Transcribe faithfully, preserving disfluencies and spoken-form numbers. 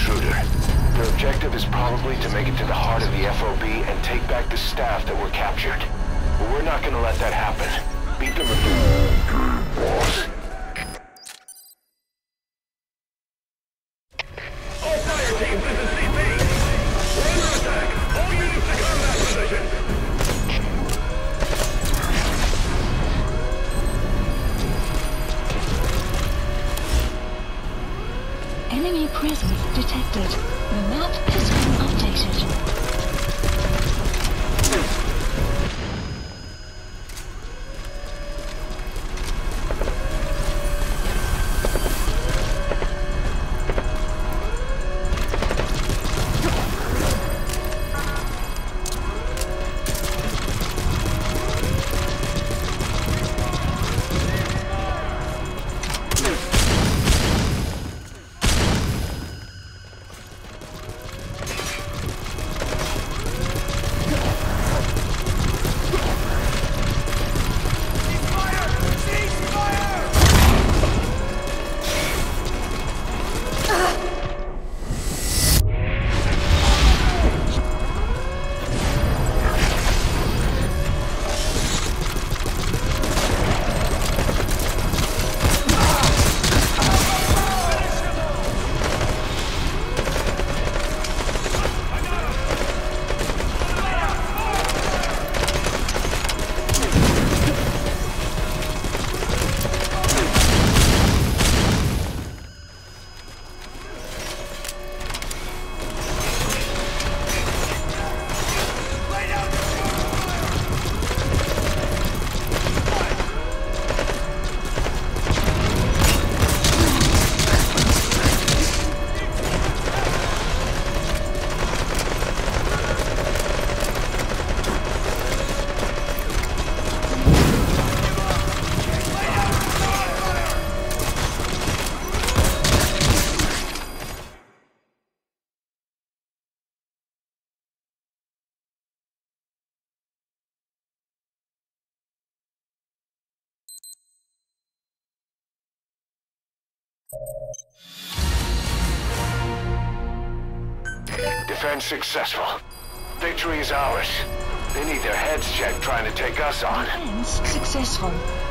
intruder. Their objective is probably to make it to the heart of the F O B and take back the staff that were captured. But we're not gonna let that happen. Beat them at the boss. All fire teams, this is C P. We're under attack. All units to combat position. Enemy presence detected. The map has been updated. Defense successful. Victory is ours. They need their heads checked trying to take us on. Defense successful.